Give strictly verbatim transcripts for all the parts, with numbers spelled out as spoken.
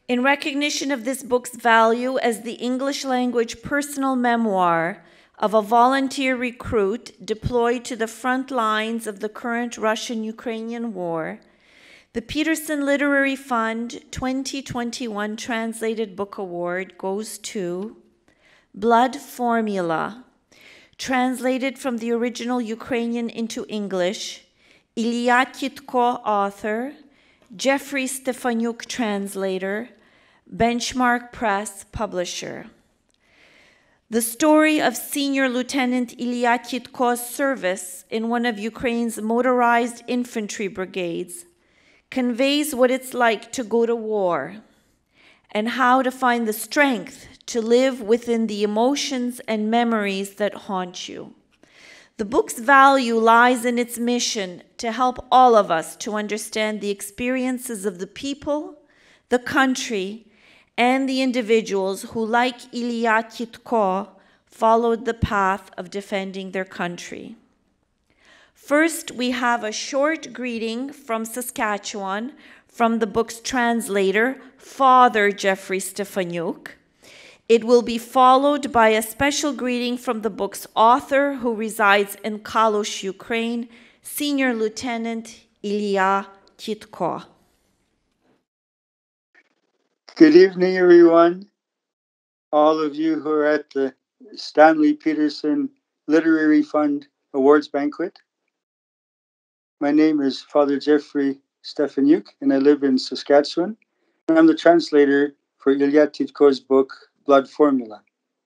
In recognition of this book's value as the English language personal memoir of a volunteer recruit deployed to the front lines of the current Russian-Ukrainian war, the Peterson Literary Fund twenty twenty-one Translated Book Award goes to Blood Formula, translated from the original Ukrainian into English, Ilya Titko, author, Jeffrey Stefaniuk, translator, Benchmark Press, publisher. The story of Senior Lieutenant Ilya Titko's service in one of Ukraine's motorized infantry brigades conveys what it's like to go to war and how to find the strength to live within the emotions and memories that haunt you. The book's value lies in its mission to help all of us to understand the experiences of the people, the country, and the individuals who, like Ilya Titko, followed the path of defending their country. First, we have a short greeting from Saskatchewan from the book's translator, Father Jeffrey Stefaniuk. It will be followed by a special greeting from the book's author, who resides in Kalush, Ukraine, Senior Lieutenant Ilya Titko. Good evening, everyone. All of you who are at the Stanley Peterson Literary Fund Awards Banquet. My name is Father Jeffrey Stefaniuk, and I live in Saskatchewan. I'm the translator for Ilya Titko's book, Blood Formula.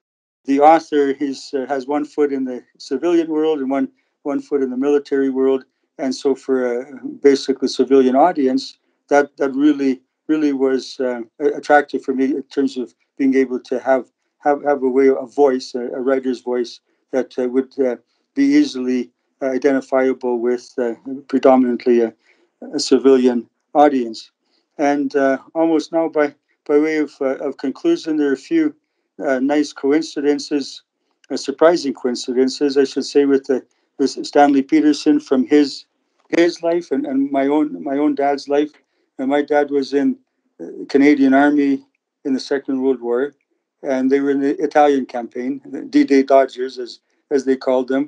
The author is, uh, has one foot in the civilian world and one, one foot in the military world. And so for a basically civilian audience, that, that really, really was uh, attractive for me in terms of being able to have, have, have a way, a voice, a, a writer's voice that uh, would uh, be easily uh, identifiable with uh, predominantly a, a civilian audience. And uh, almost now by By way of, uh, of conclusion, there are a few uh, nice coincidences, uh, surprising coincidences, I should say, with, the, with Stanley Peterson from his his life and, and my own my own dad's life. And my dad was in the Canadian Army in the Second World War, and they were in the Italian campaign, the D-Day Dodgers, as as they called them.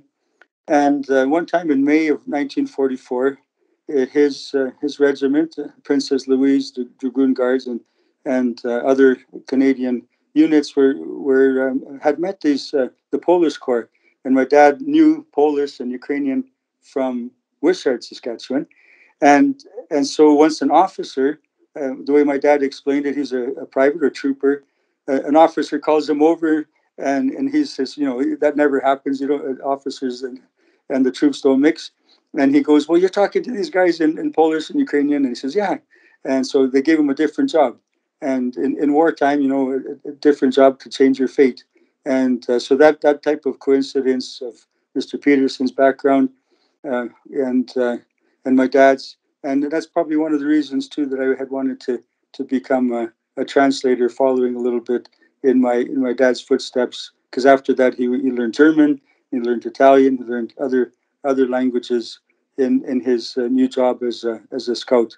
And uh, one time in May of nineteen forty-four, uh, his uh, his regiment, uh, Princess Louise Dragoon Guards, and and uh, other Canadian units were were um, had met these uh, the Polish Corps, and my dad knew Polish and Ukrainian from Wishart, Saskatchewan, and and so once an officer, uh, the way my dad explained it, he's a, a private or trooper, uh, an officer calls him over, and and he says, you know, that never happens, you know, officers and and the troops don't mix, and he goes, well, you're talking to these guys in, in Polish and Ukrainian, and he says, yeah, and so they gave him a different job. And in, in wartime, you know, a, a different job could change your fate. And uh, so that, that type of coincidence of Mister Peterson's background uh, and uh, and my dad's, and that's probably one of the reasons, too, that I had wanted to to become a, a translator, following a little bit in my in my dad's footsteps. Because after that, he, he learned German, he learned Italian, he learned other other languages in, in his uh, new job as a, as a scout.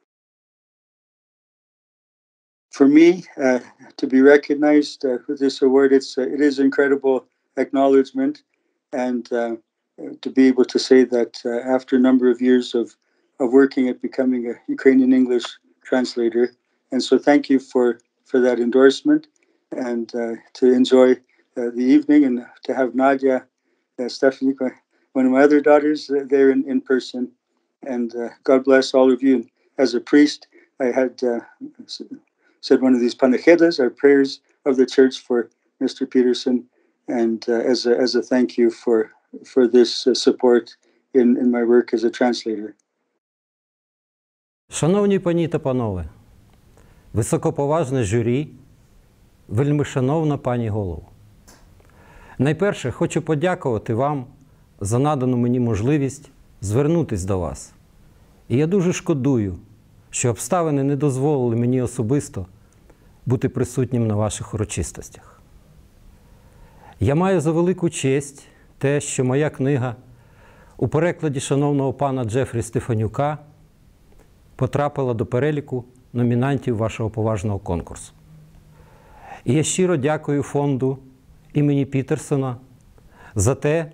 For me, uh, to be recognized uh, with this award, it's uh, it is incredible acknowledgement, and uh, to be able to say that uh, after a number of years of, of working at becoming a Ukrainian English translator. And so thank you for, for that endorsement, and uh, to enjoy uh, the evening, and to have Nadia, uh, Stephanie, one of my other daughters, uh, there in, in person. And uh, God bless all of you. And as a priest, I had uh, said one of these panachedas, our prayers of the church for Mister Peterson, and uh, as a as a thank you for for this uh, support in, in my work as a translator. Шановні пані та панове, високоповажне журі, вельмишановна пані голово. Найперше хочу подякувати вам за надану мені можливість звернутися до вас. І я дуже шкодую, що обставини не дозволили мені особисто бути присутнім на ваших урочистостях. Я маю за велику честь те, що моя книга у перекладі шановного пана Джефрі Стефанюка потрапила до переліку номінантів вашого поважного конкурсу. І я щиро дякую фонду імені Пітерсона за те,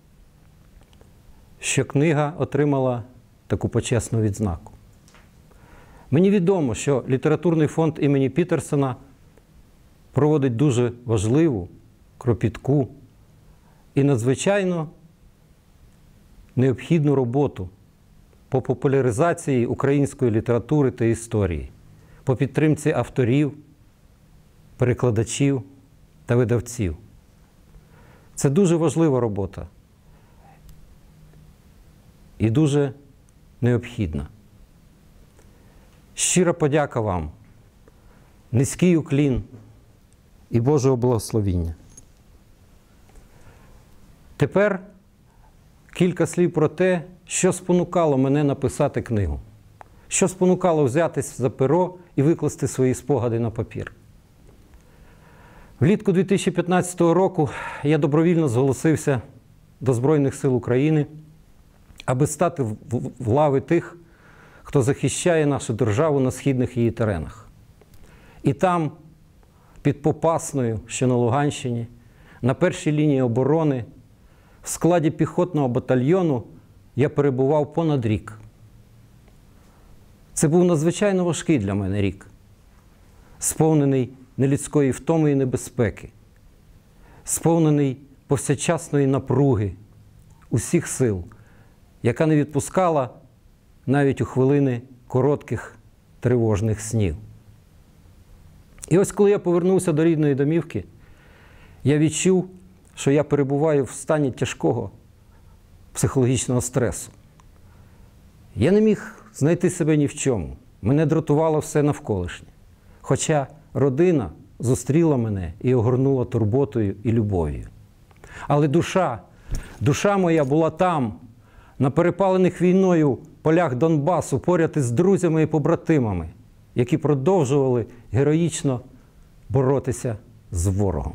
що книга отримала таку почесну відзнаку. Мені відомо, що літературний фонд імені Пітерсона проводить дуже важливу, кропітку і надзвичайно необхідну роботу по популяризації української літератури та історії, по підтримці авторів, перекладачів та видавців. Це дуже важлива робота і дуже необхідна. Щира подяка вам, низький уклін і Божого благословіння. Тепер кілька слів про те, що спонукало мене написати книгу. Що спонукало взятись за перо і викласти свої спогади на папір. Влітку дві тисячі п'ятнадцятого року я добровільно зголосився до Збройних сил України, аби стати в лави тих, хто захищає нашу державу на східних її теренах. І там, під Попасною, що на Луганщині, на першій лінії оборони, в складі піхотного батальйону я перебував понад рік. Це був надзвичайно важкий для мене рік, сповнений нелюдської втоми і небезпеки, сповнений повсякчасної напруги усіх сил, яка не відпускала навіть у хвилини коротких тривожних снів. І ось коли я повернувся до рідної домівки, я відчув, що я перебуваю в стані тяжкого психологічного стресу. Я не міг знайти себе ні в чому. Мене дратувало все навколишнє. Хоча родина зустріла мене і огорнула турботою і любов'ю. Але душа, душа моя була там, на перепалених війною полях Донбасу, поряд із друзями і побратимами, які продовжували героїчно боротися з ворогом.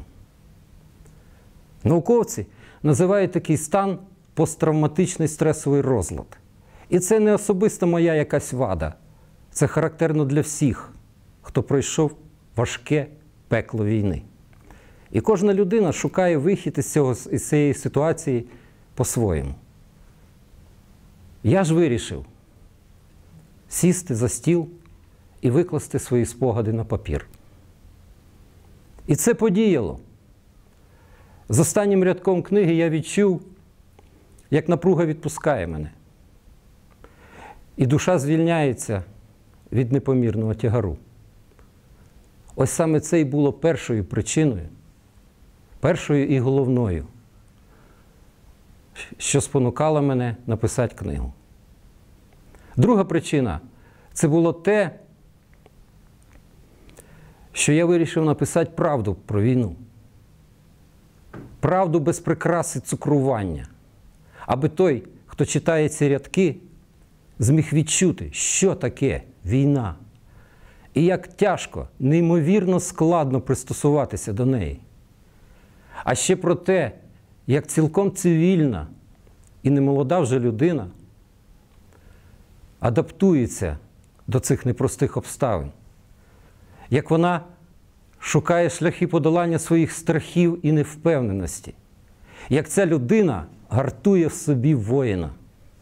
Науковці називають такий стан посттравматичний стресовий розлад. І це не особиста моя якась вада. Це характерно для всіх, хто пройшов важке пекло війни. І кожна людина шукає вихід із, цього, із цієї ситуації по-своєму. Я ж вирішив сісти за стіл і викласти свої спогади на папір. І це подіяло. З останнім рядком книги я відчув, як напруга відпускає мене. І душа звільняється від непомірного тягару. Ось саме це і було першою причиною, першою і головною, що спонукало мене написати книгу. Друга причина – це було те, що я вирішив написати правду про війну. Правду без прикраси цукрування. Аби той, хто читає ці рядки, зміг відчути, що таке війна. І як тяжко, неймовірно складно пристосуватися до неї. А ще про те, як цілком цивільна і немолода вже людина адаптується до цих непростих обставин. Як вона шукає шляхи подолання своїх страхів і невпевненості. Як ця людина гартує в собі воїна.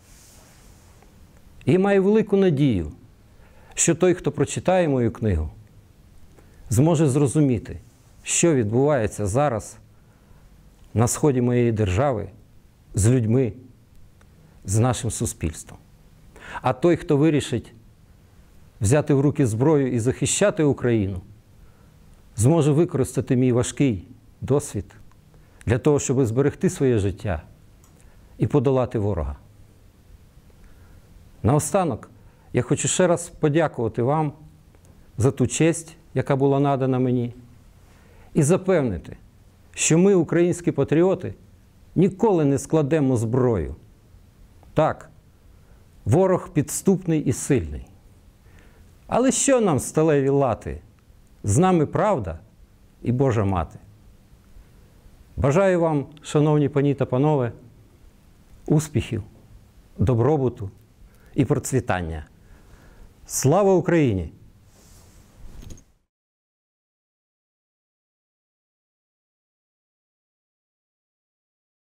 І я маю велику надію, що той, хто прочитає мою книгу, зможе зрозуміти, що відбувається зараз на сході моєї держави з людьми, з нашим суспільством. А той, хто вирішить взяти в руки зброю і захищати Україну, зможе використати мій важкий досвід для того, щоб зберегти своє життя і подолати ворога. Наостанок, я хочу ще раз подякувати вам за ту честь, яка була надана мені, і запевнити, що ми, українські патріоти, ніколи не складемо зброю. Так, ворог підступний і сильний. Але що нам, сталеві лати? З нами правда і Божа Мати. Бажаю вам, шановні пані та панове, успіхів, добробуту і процвітання. Слава Україні!